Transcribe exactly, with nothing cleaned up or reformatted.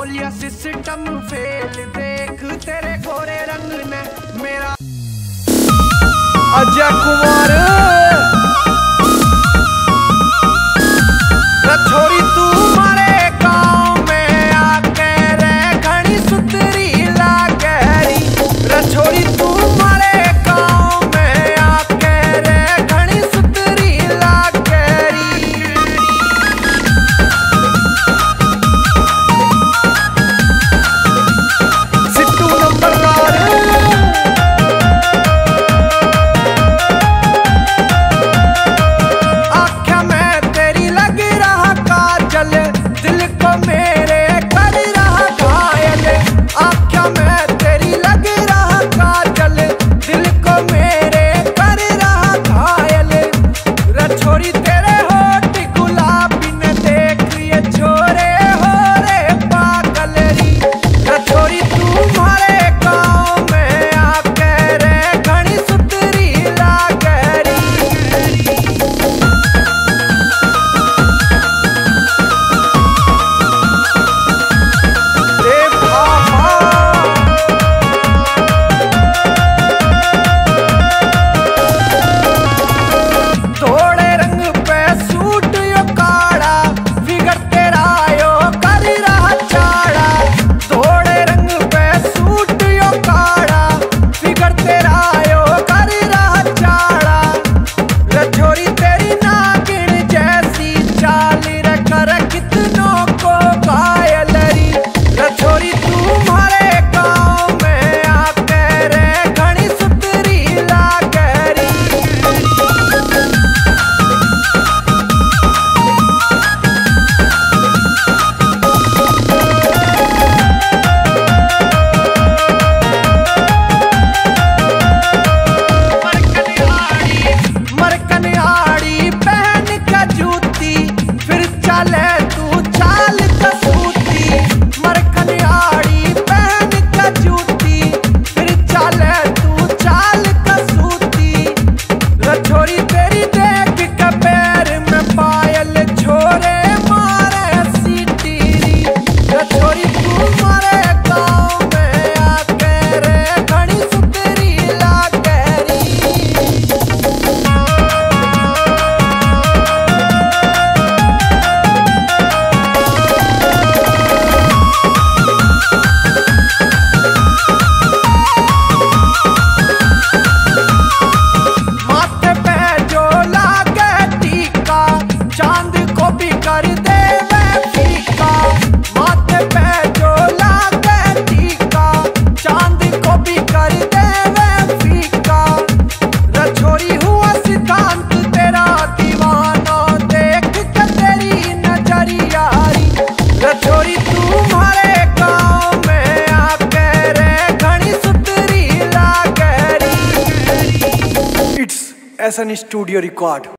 बोलिया system fail, देख तेरे गोरे रंग ने मेरा अजय कुमार छोरी तू मारे गाँव में आके रे घनी सुतरी लागरी। छोरी तू मारे गाँव में आके रे घनी सुतरी लागरी। सिट्टू नंबरदार आख्या में तेरी लग रहा काजल, दिल को मेरे कर रहा घायल। आख्या में तेरी लग रहा काजल, दिल को मेरे कर रहा घायल। रे छोरी तेरे होठ गुलाबी ने देख ये छोरे हो रे पागल री। रे छोरी तू मारे गाँव में आके रे घनी सुतरी लागरी। थोड़े रंग पे सूट यो काड़ा, फिगर तेरा यो कर रहा चाड़ा। थोड़े रंग पे सूट यो काड़ा, फिगर तेरा यो कर रहा चाड़ा। रे छोरी तेरी नागिन जैसी चाल रे कर कितनों को घायल री। रे छोरी तू मारे गाँव में आके रे घनी सुतरी लागरी। मरकनियाड़ी पहन का जूती, फिर चले तू चाल कसूती। मरकनियाड़ी पहन का जूती, फिर चले तू चाल कसूती। रे छोरी तेरी देख के पैर में पायल छोरे मारे सीटी री। रे छोरी तू मारे गाँव में आके रे घनी सुतरी लागरी। माथे पे जो लागे टीका, चांद को भी कर दे वे फीका। माथे पे जो लागे टीका, चांद को भी कर दे वे फीका। रे छोरी हुआ सिद्धांत तेरा दीवाना, देख के तेरी नजरिया री। रे छोरी तू मारे गाँव में आके रे घनी सुतरी लागरी। It's S N studio record.